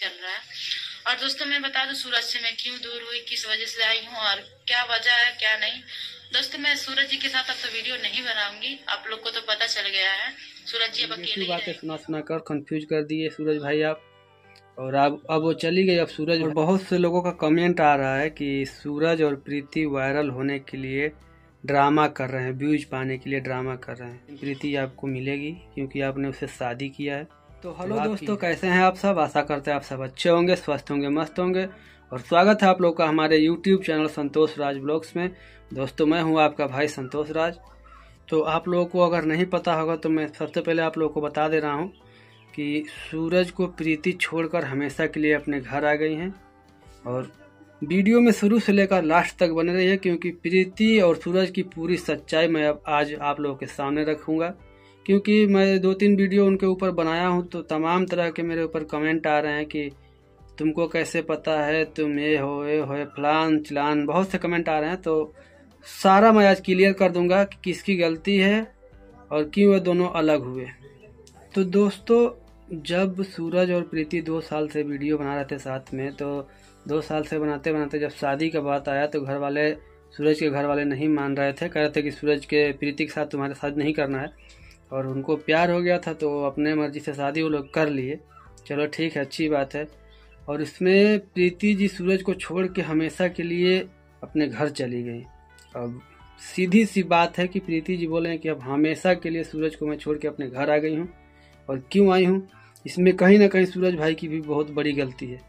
चल रहा है। और दोस्तों मैं बता दूं सूरज से मैं क्यों दूर हुई, किस वजह से आई हूँ और क्या वजह है क्या नहीं। दोस्तों मैं सूरज जी के साथ अब तो वीडियो नहीं बनाऊंगी, आप लोग को तो पता चल गया है। सूरज जी अब अकेले ही बातें सुना कर कंफ्यूज कर दिए सूरज भाई आप। और अब वो चली गई। अब सूरज और बहुत से लोगों का कमेंट आ रहा है कि सूरज और प्रीति वायरल होने के लिए ड्रामा कर रहे हैं, व्यूज पाने के लिए ड्रामा कर रहे हैं। प्रीति आपको मिलेगी क्योंकि आपने उससे शादी किया है। तो हेलो दोस्तों, कैसे हैं आप सब? आशा करते हैं आप सब अच्छे होंगे, स्वस्थ होंगे, मस्त होंगे। और स्वागत है आप लोग का हमारे YouTube channel Santosh Raj blogs में। दोस्तों मैं हूं आपका भाई संतोष राज। तो आप लोगों को अगर नहीं पता होगा तो मैं सबसे पहले आप लोगों को बता दे रहा हूं कि सूरज को प्रीति छोड़कर हमेशा के लिए अपने घर आ गई हैं। और वीडियो में शुरू से लेकर लास्ट तक बने रही है क्योंकि प्रीति और सूरज की पूरी सच्चाई मैं अब आज आप लोगों के सामने रखूंगा। क्योंकि मैं 2-3 वीडियो उनके ऊपर बनाया हूं तो तमाम तरह के मेरे ऊपर कमेंट आ रहे हैं कि तुमको कैसे पता है, तुम ये हो फलान चिलान, बहुत से कमेंट आ रहे हैं। तो सारा मैं आज क्लियर कर दूंगा कि किसकी गलती है और क्यों वे दोनों अलग हुए। तो दोस्तों जब सूरज और प्रीति 2 साल से वीडियो बना रहे थे साथ में, तो 2 साल से बनाते बनाते जब शादी का बात आया तो घर वाले, सूरज के घर वाले नहीं मान रहे थे। कह रहे थे कि सूरज के प्रीति के साथ तुम्हारे साथ नहीं करना है। और उनको प्यार हो गया था तो अपने मर्जी से शादी वो लोग कर लिए। चलो ठीक है, अच्छी बात है। और इसमें प्रीति जी सूरज को छोड़ के हमेशा के लिए अपने घर चली गई। अब सीधी सी बात है कि प्रीति जी बोले कि अब हमेशा के लिए सूरज को मैं छोड़ के अपने घर आ गई हूँ। और क्यों आई हूँ, इसमें कहीं ना कहीं सूरज भाई की भी बहुत बड़ी गलती है।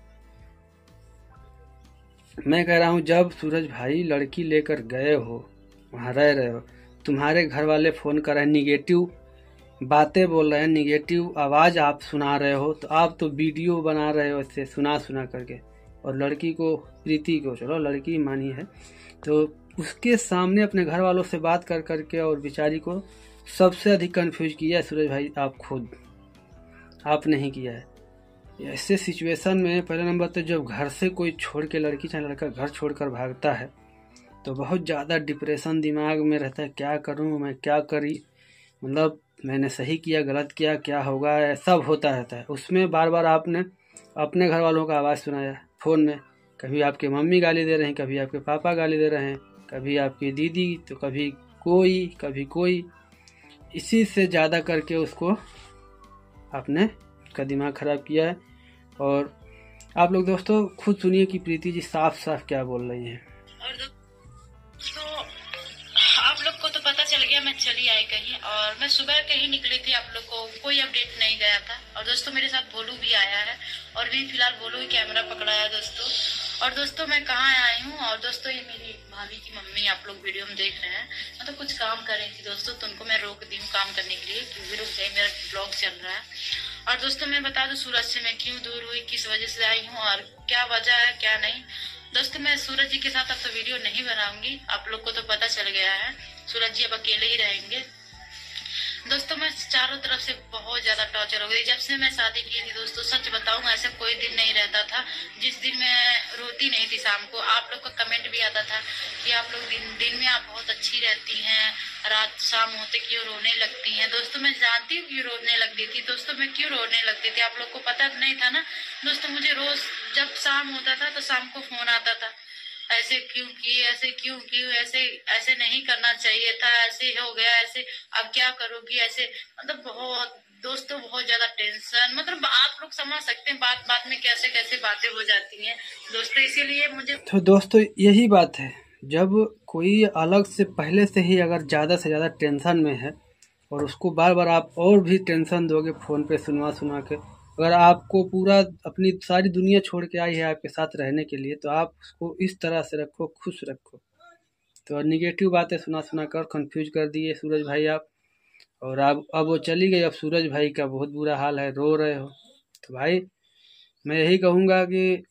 मैं कह रहा हूँ जब सूरज भाई लड़की लेकर गए हो, वहाँ रह रहे हो, तुम्हारे घर वाले फ़ोन कर रहे हैं, निगेटिव बातें बोल रहे हैं, निगेटिव आवाज़ आप सुना रहे हो, तो आप तो वीडियो बना रहे हो इससे सुना करके। और लड़की को, प्रीति को, चलो लड़की मानी है, तो उसके सामने अपने घर वालों से बात कर करके और बेचारी को सबसे अधिक कंफ्यूज किया है सूरज भाई आप खुद। आप नहीं किया है। ऐसे सिचुएशन में पहले नंबर तो जब घर से कोई छोड़ के, लड़की चाहे लड़का घर छोड़कर भागता है तो बहुत ज़्यादा डिप्रेशन दिमाग में रहता है, क्या करूं मैं, क्या करी, मतलब मैंने सही किया गलत किया, क्या होगा, सब होता रहता है। उसमें बार बार आपने अपने घर वालों का आवाज़ सुनाया फ़ोन में। कभी आपके मम्मी गाली दे रहे हैं, कभी आपके पापा गाली दे रहे हैं, कभी आपकी दीदी, तो कभी कोई। इसी से ज़्यादा करके उसको आपने का दिमाग ख़राब किया है। और आप लोग दोस्तों खुद सुनिए कि प्रीति जी साफ साफ क्या बोल रही हैं। और दोस्तों आप लोग को तो पता चल गया मैं चली आई कहीं, और मैं सुबह कहीं निकली थी, आप लोग को कोई अपडेट नहीं गया था। और दोस्तों मेरे साथ भोलू भी आया है और भी फिलहाल भोलू ही कैमरा पकड़ा है दोस्तों। और दोस्तों मैं कहाँ आई हूँ, और दोस्तों ये मेरी भाभी की मम्मी आप लोग वीडियो में देख रहे हैं। मैं तो कुछ काम कर रही थी दोस्तों, तो उनको मैं रोक दी हूँ काम करने के लिए क्योंकि रुक गई, मेरा ब्लॉग चल रहा है। और दोस्तों मैं बता दूं सूरज से मैं क्यों दूर हुई, किस वजह से आई हूँ और क्या वजह है क्या नहीं। दोस्तों मैं सूरज जी के साथ अब तो वीडियो नहीं बनाऊंगी, आप लोग को तो पता चल गया है। सूरज जी अब अकेले ही रहेंगे। दोस्तों मैं चारों तरफ से बहुत ज्यादा टॉर्चर हो गई जब से मैं शादी की थी दोस्तों। सच बताऊं ऐसा कोई दिन नहीं रहता था जिस दिन मैं रोती नहीं थी शाम को। आप लोग का कमेंट भी आता था कि आप लोग दिन में आप बहुत अच्छी रहती हैं, रात शाम होते क्यों रोने लगती हैं। दोस्तों मैं जानती हूँ क्यों रोने लगती थी। दोस्तों मैं क्यों रोने लगती थी आप लोग को पता नहीं था ना दोस्तों। मुझे रोज जब शाम होता था तो शाम को फोन आता था, ऐसे क्यों की, ऐसे क्यों की, ऐसे नहीं करना चाहिए था, ऐसे हो गया, ऐसे अब क्या करोगी, ऐसे मतलब बहुत दोस्तों बहुत ज्यादा टेंशन, मतलब आप लोग समझ सकते हैं बात बात में कैसे कैसे बातें हो जाती हैं दोस्तों। इसीलिए मुझे तो दोस्तों यही बात है, जब कोई अलग से पहले से ही अगर ज़्यादा से ज़्यादा टेंशन में है और उसको बार बार आप और भी टेंशन दोगे फ़ोन पे सुना के, अगर आपको पूरा अपनी सारी दुनिया छोड़ के आई है आपके साथ रहने के लिए, तो आप उसको इस तरह से रखो, खुश रखो। तो निगेटिव बातें सुना कर कंफ्यूज कर दिए सूरज भाई आप। और अब वो चली गई। अब सूरज भाई का बहुत बुरा हाल है, रो रहे हो। तो भाई मैं यही कहूँगा कि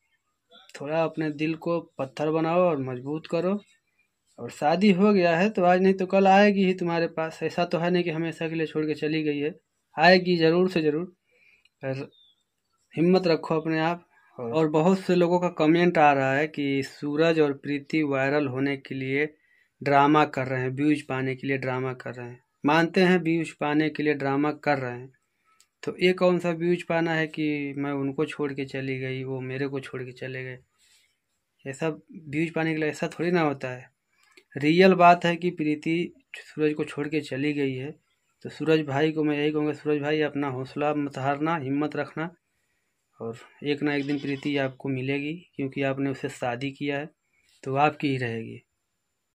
थोड़ा अपने दिल को पत्थर बनाओ और मजबूत करो। और शादी हो गया है तो आज नहीं तो कल आएगी ही तुम्हारे पास। ऐसा तो है नहीं कि हमेशा के लिए छोड़ के चली गई है, आएगी ज़रूर से ज़रूर। पर हिम्मत रखो अपने आप। और बहुत से लोगों का कमेंट आ रहा है कि सूरज और प्रीति वायरल होने के लिए ड्रामा कर रहे हैं, व्यूज पाने के लिए ड्रामा कर रहे हैं। मानते हैं व्यूज पाने के लिए ड्रामा कर रहे हैं। तो ये कौन सा व्यूज पाना है कि मैं उनको छोड़ के चली गई, वो मेरे को छोड़ के चले गए। ऐसा व्यूज पाने के लिए ऐसा थोड़ी ना होता है। रियल बात है कि प्रीति सूरज को छोड़ के चली गई है। तो सूरज भाई को मैं यही कहूँगा, सूरज भाई अपना हौसला मत हारना, हिम्मत रखना, और एक ना एक दिन प्रीति आपको मिलेगी, क्योंकि आपने उससे शादी किया है तो आपकी ही रहेगी।